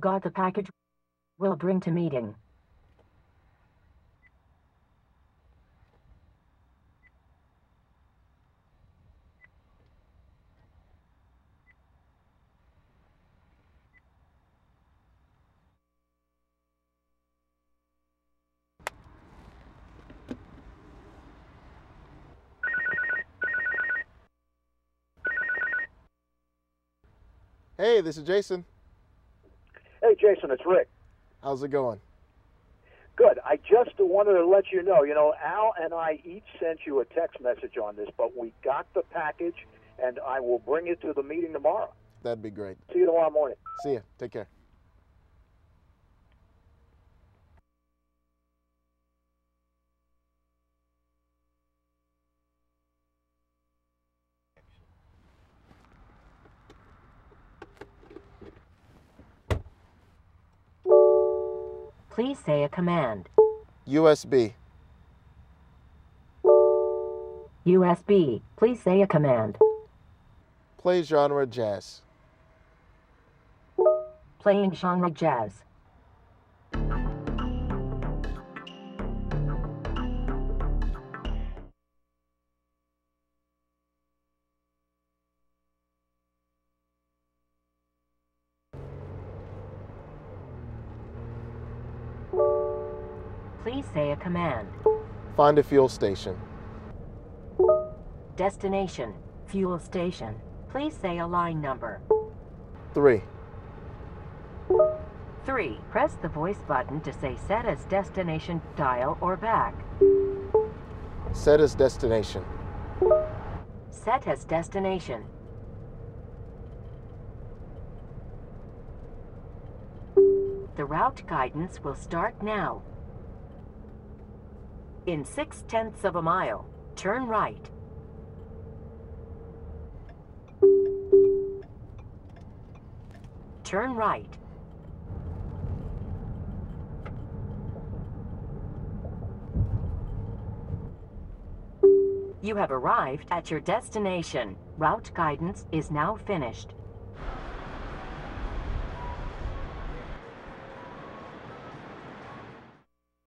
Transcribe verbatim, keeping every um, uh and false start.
Got the package. Will bring to meeting. Hey, this is Jason. Hey, Jason, it's Rick. How's it going? Good. I just wanted to let you know, you know, Al and I each sent you a text message on this, but we got the package, and I will bring it to the meeting tomorrow. That'd be great. See you tomorrow morning. See ya. Take care. Please say a command. U S B. U S B. Please say a command. Play genre jazz. Playing genre jazz. Please say a command. Find a fuel station. Destination. Fuel station. Please say a line number. Three. three. Press the voice button to say set as destination, dial, or back. Set as destination. Set as destination. The route guidance will start now. In six tenths of a mile, turn right. Turn right. You have arrived at your destination. Route guidance is now finished.